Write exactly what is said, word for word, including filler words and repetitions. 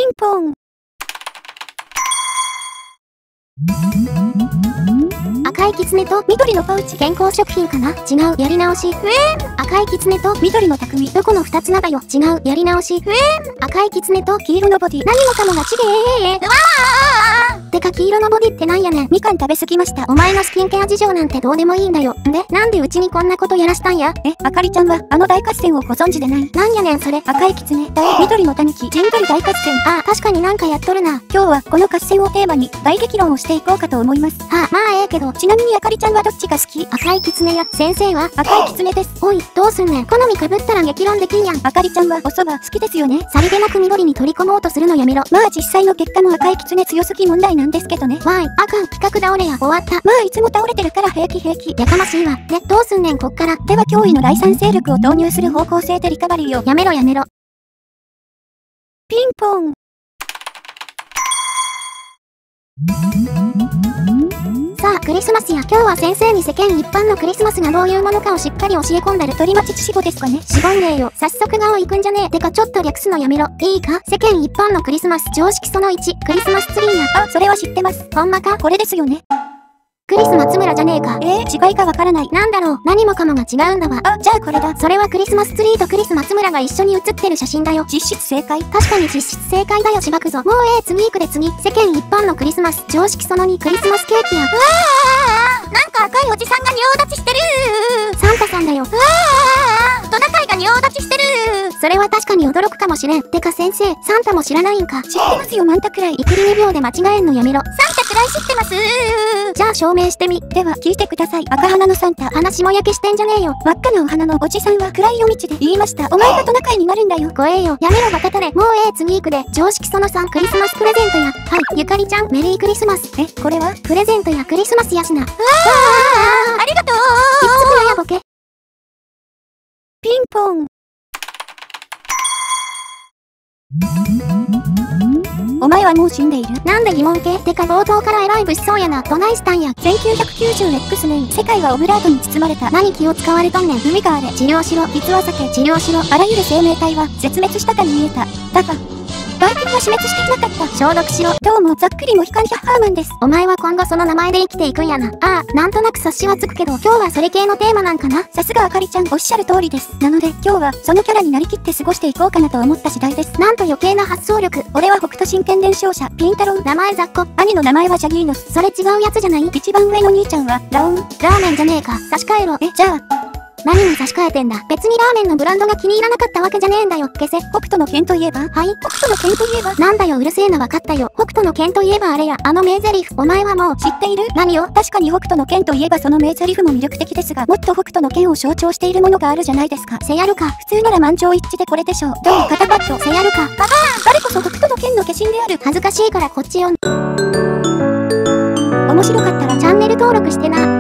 ンポン。 赤いキツネと緑のパウチ、健康食品かな。違う、やり直し。ふえー赤いキツネと緑の匠、どこの二つなだよ。違う、やり直し。ふえー赤いキツネと黄色のボディ、何もかもがちげー。うわーてか黄色のボディってなんやねん。 みかん食べ過ぎました。 お前のスキンケア事情なんてどうでもいいんだよ。んで、なんでうちにこんなことやらしたんや。 え、あかりちゃんはあの大合戦をご存知でない？ なんやねんそれ。 赤いキツネ対緑のタヌキ、ジングル大合戦。 ああ、確かになんかやっとるな。 今日はこの合戦をテーマに大激論をしていこうかと思います。 はあ、まあええけど、 ちなみにあかりちゃんはどっちが好き？ 赤いキツネや、先生は赤いキツネです。 おい、どうすんねん。好み被ったら激論できんやん。 あかりちゃんはお蕎麦好きですよね。 さりげなく緑に取り込もうとするのやめろ。 まあ実際の結果も赤いキツネ強すぎ問題なんですけどね。 わーい、あかん、企画倒れや、終わった。 まあいつも倒れてるから平気平気。 やかましいわ。ね、どうすんねんこっから。 では驚異の第三勢力を投入する方向性でリカバリーを。 やめろやめろ。 ピンポン。 さあ、クリスマスや、今日は先生に世間一般のクリスマスがどういうものかをしっかり教え込んだる。 鳥町千子ですかね。 しぼんねえよ。早速顔行くんじゃねえ。てかちょっと略すのやめろ。いいか？世間一般のクリスマス常識そのいち、クリスマスツリーや。 あ、それは知ってます。 ほんまか？ これですよね。 クリス松村じゃねえか。 えー、違いかわからない。 なんだろう、何もかもが違うんだわ。 あ、じゃあこれだ。 それはクリスマスツリーとクリス松村が一緒に写ってる写真だよ。 実質正解。 確かに実質正解だよ。しばくぞ。もうええ、次行くで次。世間一般のクリスマス常識そのに、クリスマスケーキや。うわーなんか赤いおじさんが仁王立ちしてるー。 サンタさんだよ。うわートナカイが仁王立ちしてるー。 それは確かに驚くかもしれん。てか先生、サンタも知らないんか。 知ってますよ、マンタくらい。 いくりにびょうで間違えんのやめろ。 サンタくらい知ってますー。 じゃあ証明してみ。 では、聞いてください。赤鼻のサンタ。 話も焼けしてんじゃねえよ。 真っ赤なお花のおじさんは暗い夜道で言いました。お前がトナカイになるんだよ。 怖えよ。やめろバカタレ。もうええ、次行くで。常識そのさん、クリスマスプレゼントや。はい、ゆかりちゃん、メリークリスマス。 え、これはプレゼントやクリスマスやしな。うわーありがとうー。ひっつくなやボケ。 ピンポン。お前はもう死んでいる。 なんで疑問系？てか冒頭からえらい物騒やな。どないしたんや。 せんきゅうひゃくきゅうじゅうエックス 年、世界はオブラートに包まれた。 何気を使われとんねん。 海があれ、 治療しろ。 実は避け、 治療しろ。 あらゆる生命体は絶滅したかに見えた。だが、バイキンは死滅していなかった。 消毒しろ。 どうも、ざっくりモヒカン・ヒャッハーマンです。 お前は今後その名前で生きていくんやな。ああ、なんとなく察しはつくけど、今日はそれ系のテーマなんかな。 さすがあかりちゃん、おっしゃる通りです。なので、今日はそのキャラになりきって過ごしていこうかなと思った次第です。 なんと余計な発想力。 俺は北斗神拳伝承者、ピンタロウ。 名前雑魚。 兄の名前はジャギーノス。 それ違うやつじゃない？ 一番上の兄ちゃんは、ラオン。 ラーメンじゃねえか。差し替えろ。 え、じゃあ、 何に差し替えてんだ。別にラーメンのブランドが気に入らなかったわけじゃねえんだよ。消せ。 北斗の拳といえば？ はい。 北斗の拳といえば？ なんだよ、うるせえな、わかったよ。北斗の拳といえばあれや。あの名台詞。お前はもう知っている？ 何を？ 確かに北斗の拳といえばその名台詞も魅力的ですが、もっと北斗の拳を象徴しているものがあるじゃないですか。 せやるか。 普通なら満場一致でこれでしょう。どう？肩パッド。 せやるか。 ババーン！誰こそ北斗の拳の化身である。 恥ずかしいからこっちよ。 面白かったらチャンネル登録してな。